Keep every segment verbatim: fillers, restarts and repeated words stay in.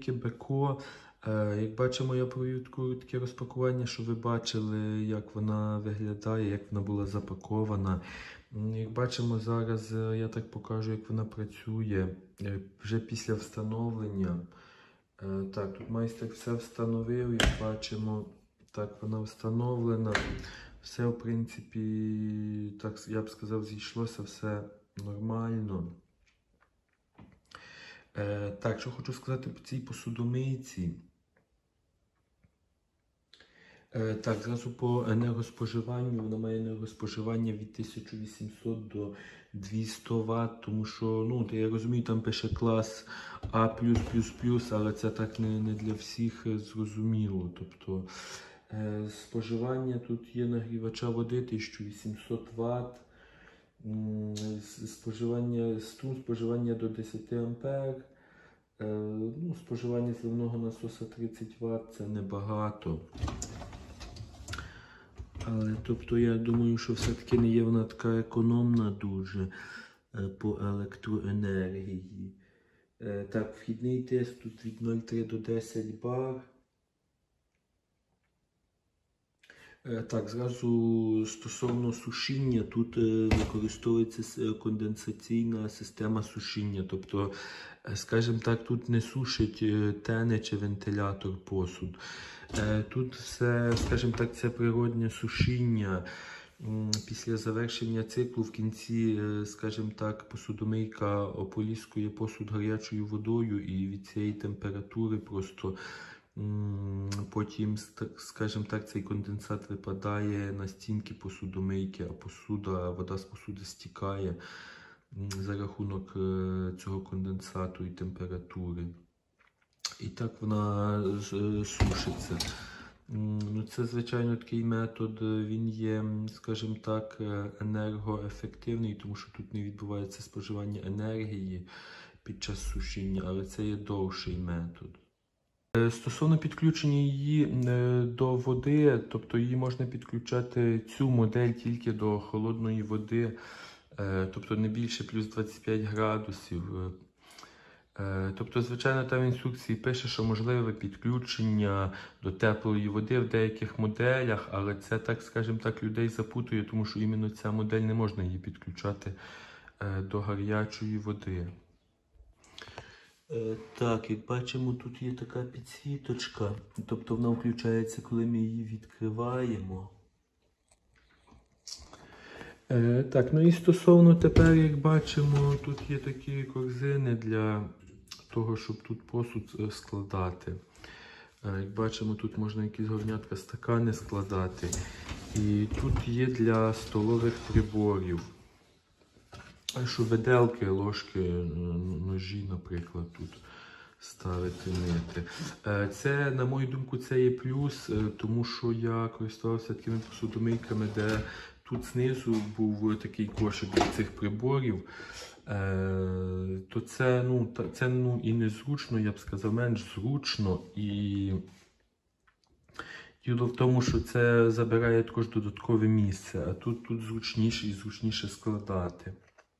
посудомийки Беко. Як бачимо, я провів таке розпакування, щоб ви бачили, як вона виглядає, як вона була запакована. Як бачимо, зараз я так покажу, як вона працює вже після встановлення. Так, тут майстер все встановив, як бачимо, так вона встановлена. Все, в принципі, так я б сказав, зійшлося все нормально. Так, що хочу сказати по цій посудомийці. Так, зразу по енергоспоживанню, вона має енергоспоживання від тисяча вісімсот до двохсот ватт, тому що, ну, я розумію, там пише клас А плюс плюс плюс, але це так не, не для всіх зрозуміло. Тобто, е, споживання тут є нагрівача води тисяча вісімсот ватт, споживання, струм споживання до десять ампер, е, ну, споживання зливного насоса тридцять ватт, це небагато. Але, тобто, я думаю, що все-таки не є вона така економна дуже е, по електроенергії. Е, так, вхідний тиск тут від нуль цілих три до десять бар. Е, так, зразу стосовно сушіння, тут е, використовується конденсаційна система сушіння. Тобто, е, скажімо так, тут не сушить е, тене чи вентилятор посуд. Тут все, скажімо так, це природне сушіння. Після завершення циклу в кінці, скажімо так, посудомийка ополіскує посуд гарячою водою, і від цієї температури просто потім, скажімо так, цей конденсат випадає на стінки посудомийки, а посуда, вода з посуди стікає за рахунок цього конденсату і температури. І так вона сушиться. Ну, це, звичайно, такий метод, він є, скажімо так, енергоефективний, тому що тут не відбувається споживання енергії під час сушіння, але це є довший метод. Стосовно підключення її до води, тобто її можна підключати, цю модель, тільки до холодної води, тобто не більше плюс двадцять п'ять градусів. Тобто, звичайно, там в інструкції пише, що можливе підключення до теплої води в деяких моделях, але це, так, скажімо так, людей запутує, тому що іменно ця модель не можна її підключати до гарячої води. Так, як бачимо, тут є така підсвіточка, тобто вона включається, коли ми її відкриваємо. Так, ну і стосовно тепер, як бачимо, тут є такі корзини для того, щоб тут посуд складати. Як бачимо, тут можна якісь горнятка, стакани складати. І тут є для столових приборів. Що виделки, ложки, ножі, наприклад, тут ставити, мити. Це, на мою думку, це є плюс, тому що я користувався такими посудомийками, де тут знизу був такий кошик для цих приборів. То це, ну, це ну, і незручно, я б сказав, менш зручно. І діло в тому, що це забирає також додаткове місце, а тут, тут зручніше і зручніше складати.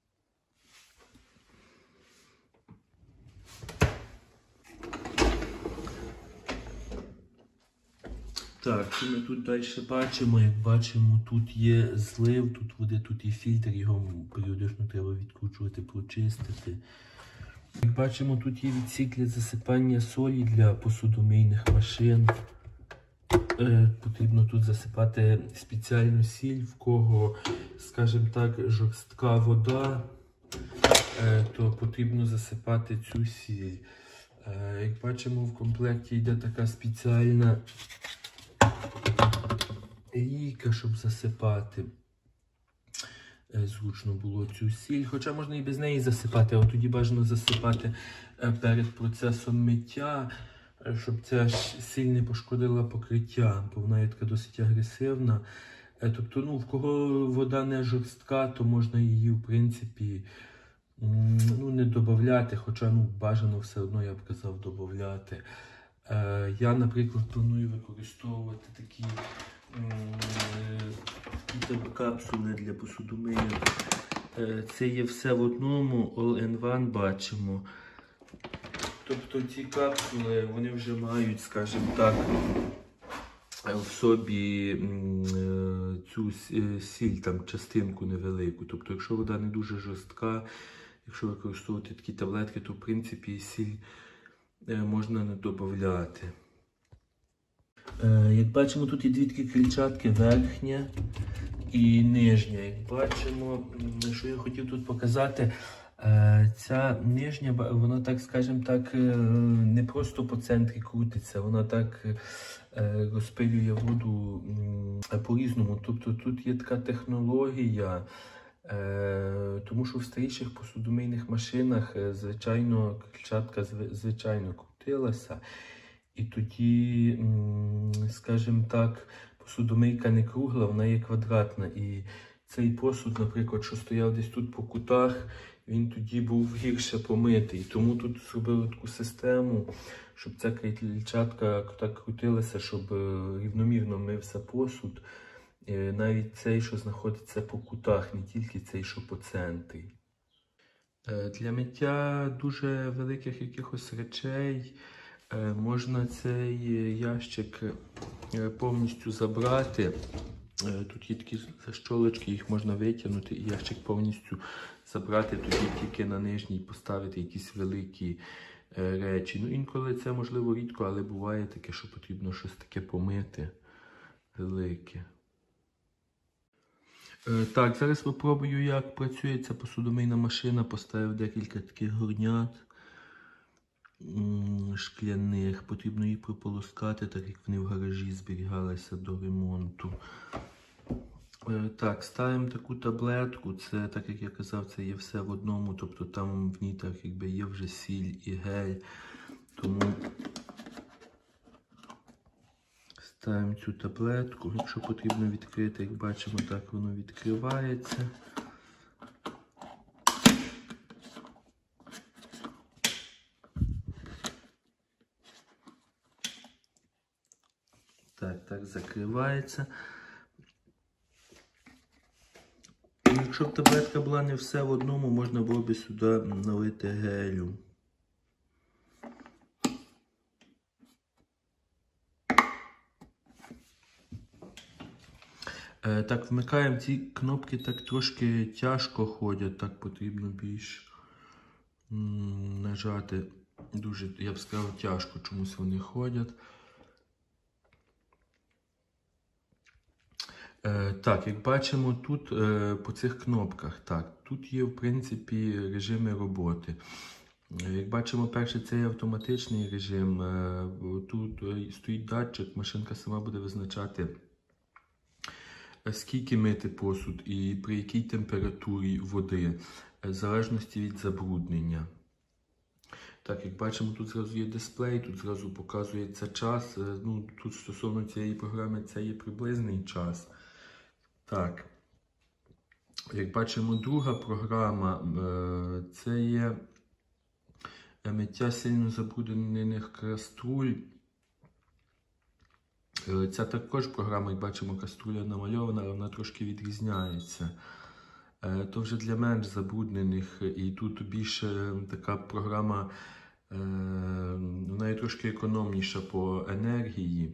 Так, що ми тут далі бачимо? Як бачимо, тут є злив, тут води, тут є фільтр, його періодично треба відкручувати, прочистити. Як бачимо, тут є відсік для засипання солі для посудомийних машин. Е, потрібно тут засипати спеціальну сіль, в кого, скажімо так, жорстка вода, е, то потрібно засипати цю сіль. Е, як бачимо, в комплекті йде така спеціальна лійка, щоб засипати. Зручно було цю сіль, хоча можна і без неї засипати, а тоді бажано засипати перед процесом миття, щоб ця сіль не пошкодила покриття, бо вона є така досить агресивна. Тобто, ну, в кого вода не жорстка, то можна її, в принципі, ну, не додавати, хоча, ну, бажано все одно, я б казав, додавати. Я, наприклад, планую використовувати такі капсули для посудомийок. Це є все в одному, all in one бачимо. Тобто ці капсули, вони вже мають, скажімо так, в собі цю сіль, там, частинку невелику. Тобто, якщо вода не дуже жорстка, якщо використовувати такі таблетки, то в принципі сіль можна не додати. Як бачимо, тут є дві такі крильчатки, верхня і нижня. Як бачимо, що я хотів тут показати, ця нижня, вона так, скажімо так, не просто по центрі крутиться, вона так розпилює воду по-різному. Тобто тут є така технологія, тому що в старіших посудомийних машинах, звичайно, крильчатка звичайно крутилася. І тоді, скажімо так, посудомийка не кругла, вона є квадратна. І цей посуд, наприклад, що стояв десь тут по кутах, він тоді був гірше помитий. Тому тут зробили таку систему, щоб ця крильчатка так крутилася, щоб рівномірно мився посуд. Навіть цей, що знаходиться по кутах, не тільки цей, що по центрі. Для миття дуже великих якихось речей можна цей ящик повністю забрати. Тут є такі защолочки, їх можна витягнути і ящик повністю забрати, тоді тільки на нижній поставити якісь великі речі. Ну, інколи це можливо рідко, але буває таке, що потрібно щось таке помити велике. Так, зараз спробую, як працює ця посудомийна машина. Поставив декілька таких горнят шкляних. Потрібно їх прополоскати, так як вони в гаражі зберігалися до ремонту. Так, ставимо таку таблетку. Це, так як я казав, це є все в одному. Тобто там в ній так якби є вже сіль і гель. Тому ставимо цю таблетку. Якщо потрібно відкрити, як бачимо, так воно відкривається. Так, так, закривається. Якщо б таблетка була не все в одному, можна було б сюди налити гелю. Так, вмикаємо ці кнопки, так трошки тяжко ходять, так потрібно більш нажати. Дуже, я б сказав, тяжко чомусь вони ходять. Так, як бачимо тут по цих кнопках, так, тут є в принципі режими роботи. Як бачимо, перший це є автоматичний режим. Тут стоїть датчик, машинка сама буде визначати, скільки мити посуд і при якій температурі води, в залежності від забруднення. Так, як бачимо, тут зразу є дисплей, тут зразу показується час. Ну, тут стосовно цієї програми це є приблизний час. Так, як бачимо, друга програма – це є миття сильно забруднених каструль. Ця також програма, як бачимо, каструля намальована, але вона трошки відрізняється. То вже для менш забруднених, і тут більше така програма, вона є трошки економніша по енергії.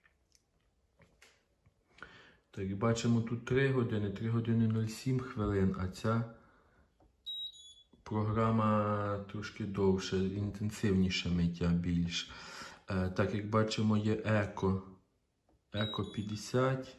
Так, і бачимо, тут три години, три години нуль сім хвилин, а ця програма трошки довше, інтенсивніше миття більш. Так, як бачимо, є еко. Еко п'ятдесят.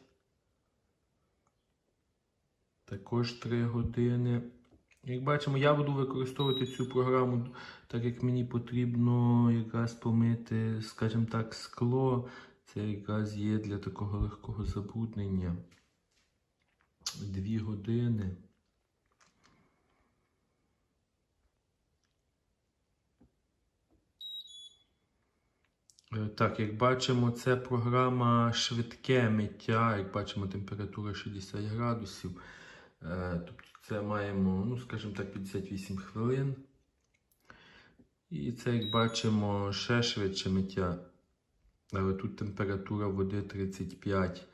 Також три години. Як бачимо, я буду використовувати цю програму, так як мені потрібно якраз помити, скажімо так, скло. Це якраз є для такого легкого забруднення. Дві години. Так, як бачимо, це програма швидке миття. Як бачимо, температура шістдесят градусів. Тобто це маємо, ну, скажімо так, п'ятдесят вісім хвилин. І це, як бачимо, ще швидше миття. Але тут температура води тридцять п'ять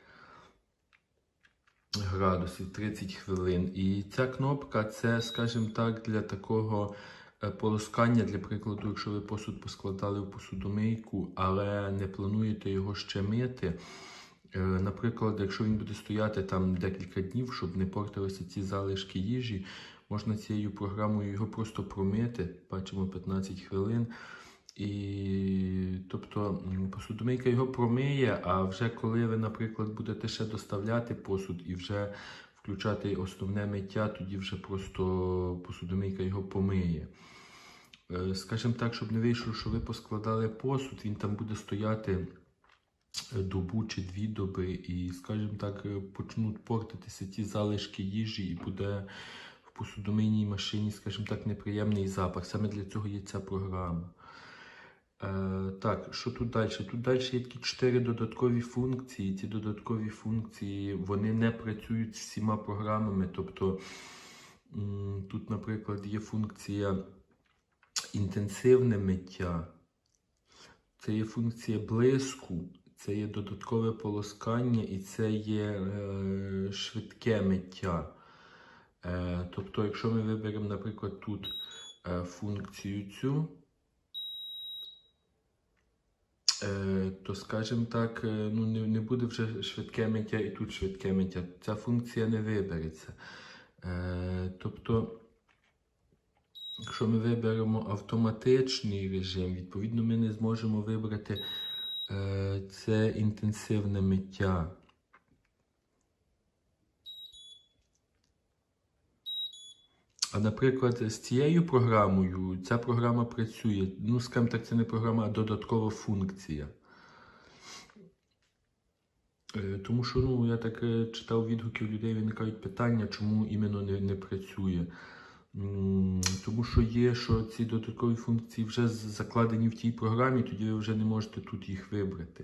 градусів, тридцять хвилин. І ця кнопка, це, скажімо так, для такого полоскання, для прикладу, якщо ви посуд поскладали в посудомийку, але не плануєте його ще мити. Наприклад, якщо він буде стояти там декілька днів, щоб не портилися ці залишки їжі, можна цією програмою його просто промити, бачимо п'ятнадцять хвилин. І, тобто, посудомийка його промиє, а вже коли ви, наприклад, будете ще доставляти посуд і вже включати основне миття, тоді вже просто посудомийка його помиє. Скажімо так, щоб не вийшло, що ви поскладали посуд, він там буде стояти добу чи дві доби і, скажімо так, почнуть портитися ті залишки їжі і буде в посудомийній машині, скажімо так, неприємний запах. Саме для цього є ця програма. Е, так, що тут далі? Тут далі є такі чотири додаткові функції. Ці додаткові функції, вони не працюють з всіма програмами. Тобто, м, тут, наприклад, є функція інтенсивне миття. Це є функція блиску. Це є додаткове полоскання і це є е, швидке миття. Е, тобто, якщо ми виберемо, наприклад, тут е, функцію цю, е, то, скажімо так, е, ну, не, не буде вже швидке миття і тут швидке миття. Ця функція не вибереться. Е, тобто, якщо ми виберемо автоматичний режим, відповідно, ми не зможемо вибрати це інтенсивне миття. А, наприклад, з цією програмою, ця програма працює. Ну, скажімо так, це не програма, а додаткова функція. Тому що, ну, я так читав відгуки людей, виникають питання, чому іменно не, не працює. Тому що є, що ці додаткові функції вже закладені в тій програмі, тоді ви вже не можете тут їх вибрати.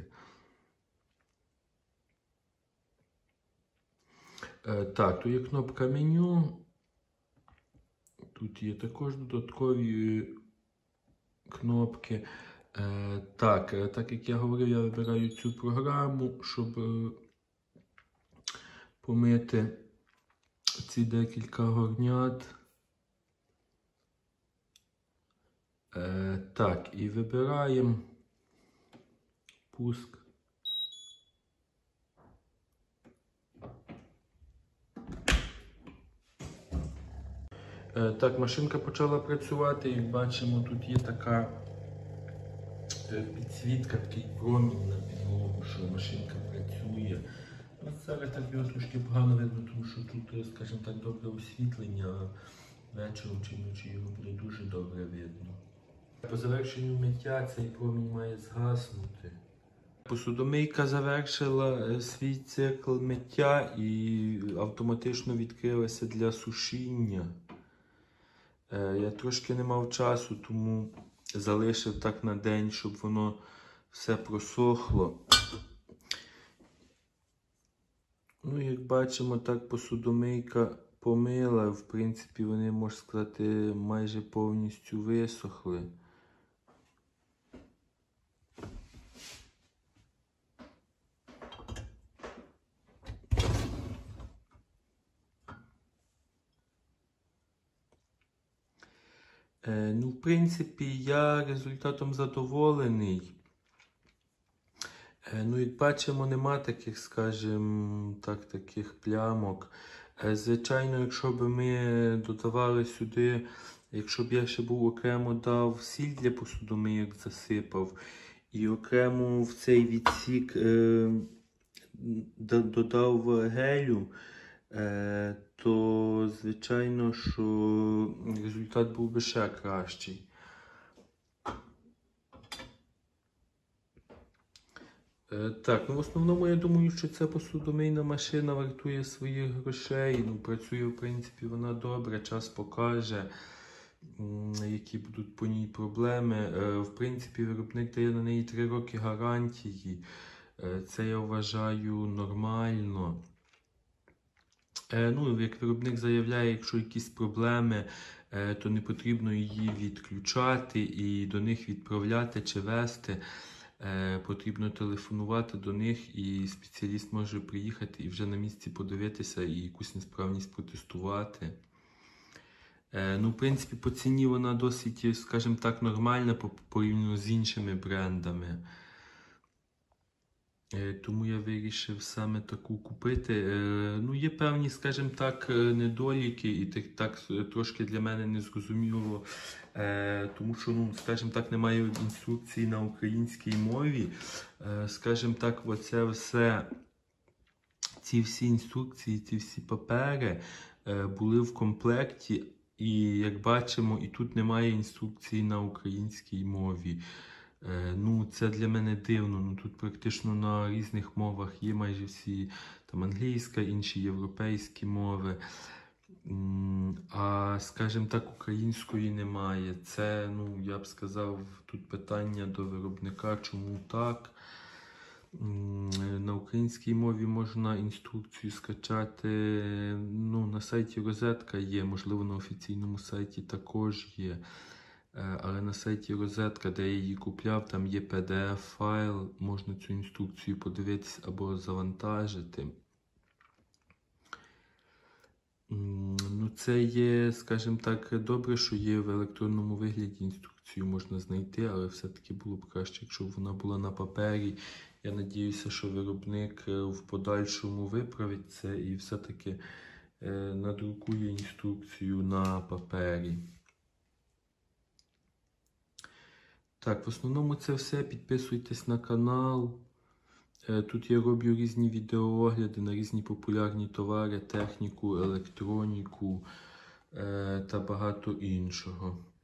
Так, то є кнопка меню. Тут є також додаткові кнопки. Так, так як я говорив, я вибираю цю програму, щоб помити ці декілька горнят. Е, так, і вибираємо пуск. Е, так, машинка почала працювати, як бачимо, тут є така е, підсвітка, такий промінь на підлогу, що машинка працює. Ось зараз так його трошки погано видно, тому що тут, скажімо так, добре освітлення, а вечором чи вночі його буде дуже добре видно. По завершенню миття цей промінь має згаснути. Посудомийка завершила свій цикл миття і автоматично відкрилася для сушіння. Я трошки не мав часу, тому залишив так на день, щоб воно все просохло. Ну, як бачимо, так посудомийка помила, в принципі, вони, можна сказати, майже повністю висохли. Ну, в принципі, я результатом задоволений. Ну, як бачимо, нема таких, скажімо, так, таких плямок. Звичайно, якщо б ми додавали сюди, якщо б я ще був окремо дав сіль для посудомийок, засипав, і окремо в цей відсік е, додав гелю, е, то, звичайно, що результат був би ще кращий. Так, ну в основному я думаю, що ця посудомийна машина вартує своїх грошей. Ну, працює, в принципі, вона добре, час покаже, які будуть по ній проблеми. В принципі, виробник дає на неї три роки гарантії. Це, я вважаю, нормально. Ну, як виробник заявляє, якщо якісь проблеми, то не потрібно її відключати і до них відправляти чи вести. Потрібно телефонувати до них, і спеціаліст може приїхати і вже на місці подивитися і якусь несправність протестувати. Е, Ну, в принципі, по ціні вона досить, скажімо так, нормальна по- порівняно з іншими брендами. Е, Тому я вирішив саме таку купити. Е, Ну, є певні, скажімо так, е, недоліки, і так, так е, трошки для мене незрозуміло, е, тому що, ну, скажімо так, немає інструкції на українській мові. Е, Скажімо так, оце все, ці всі інструкції, ці всі папери е, були в комплекті, і як бачимо, і тут немає інструкції на українській мові. Е, Ну, це для мене дивно. Ну, тут практично на різних мовах є майже всі там англійська, інші європейські мови. М, А, скажімо так, української немає. Це, ну, я б сказав, тут питання до виробника, чому так. М, На українській мові можна інструкцію скачати. Ну, на сайті Розетка є, можливо, на офіційному сайті також є. Е, Але на сайті Розетка, де я її купляв, там є пі ді еф-файл, можна цю інструкцію подивитись або завантажити. М, Ну, це є, скажімо так, добре, що є в електронному вигляді інструкцію можна знайти, але все-таки було б краще, якщо б вона була на папері. Я надіюся, що виробник е, в подальшому виправить це і все-таки е, надрукує інструкцію на папері. Так, в основному це все. Підписуйтесь на канал. Е, Тут я роблю різні відеоогляди на різні популярні товари, техніку, електроніку е, та багато іншого.